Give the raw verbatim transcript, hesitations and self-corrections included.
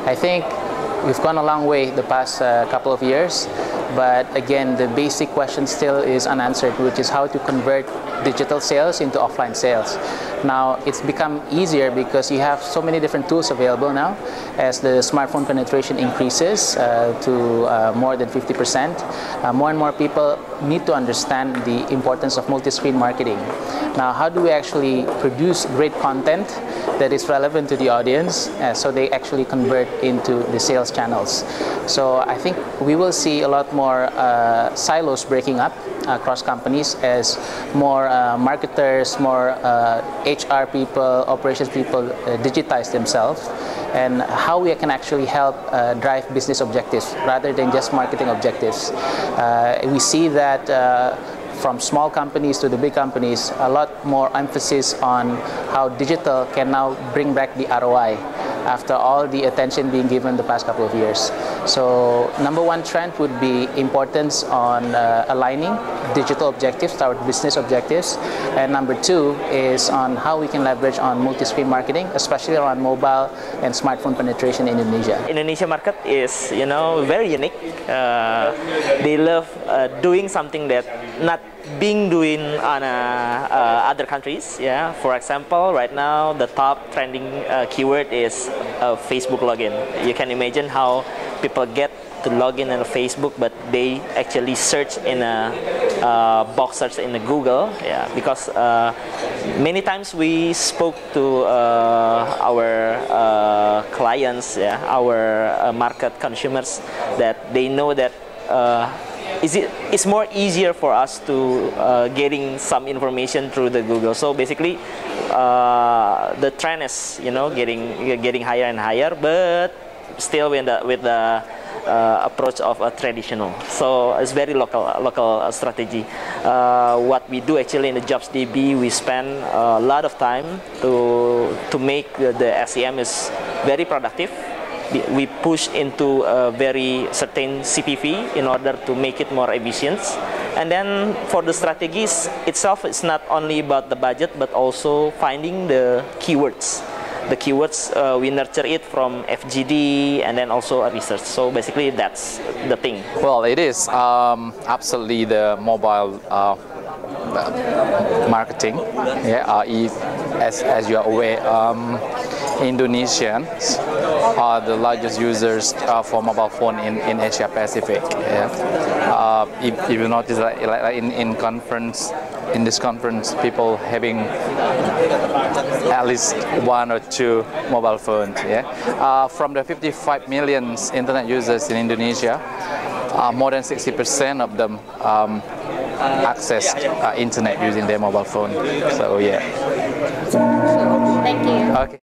I think we've gone a long way the past uh, couple of years, but again, the basic question still is unanswered, which is how to convert digital sales into offline sales. Now, it's become easier because you have so many different tools available now. As the smartphone penetration increases uh, to uh, more than fifty percent, uh, more and more people need to understand the importance of multi-screen marketing. Now, how do we actually produce great content that is relevant to the audience uh, so they actually convert into the sales channels? So I think we will see a lot more uh, silos breaking up across companies as more uh, marketers, more uh, H R people, operations people uh, digitize themselves, and how we can actually help uh, drive business objectives rather than just marketing objectives. Uh, we see that uh, from small companies to the big companies, a lot more emphasis on how digital can now bring back the R O I after all the attention being given the past couple of years. So number one trend would be importance on uh, aligning digital objectives to our business objectives, and number two is on how we can leverage on multi-screen marketing, especially around mobile and smartphone penetration in Indonesia. Indonesia market is, you know, very unique. Uh, they love uh, doing something that not being doing on uh, uh, other countries. Yeah, for example, right now the top trending uh, keyword is uh, Facebook login. You can imagine how people get to log in on Facebook, but they actually search in a uh, box search in the Google. Yeah, because uh, many times we spoke to uh, our uh, clients, yeah, our uh, market consumers, that they know that uh, is it it's more easier for us to uh, getting some information through the Google. So basically, uh, the trend is, you know, getting getting higher and higher, but still with the with the uh, approach of a traditional. So it's very local local uh, strategy. Uh, what we do actually in the JobsDB, we spend a lot of time to to make the S E M is very productive. We push into a very certain C P V in order to make it more efficient. And then for the strategies itself, it's not only about the budget, but also finding the keywords. The keywords, uh, we nurture it from F G D and then also a research. So basically that's the thing. Well, it is um, absolutely the mobile uh, marketing. Yeah, uh, if, as, as you are aware, um, Indonesians are the largest users uh, for mobile phone in, in Asia Pacific. Yeah. Uh, if, if you notice, like, like in, in conference, in this conference, people having at least one or two mobile phones. Yeah. Uh, from the fifty-five million internet users in Indonesia, uh, more than sixty percent of them um, access uh, internet using their mobile phone. So yeah. Thank you. Okay.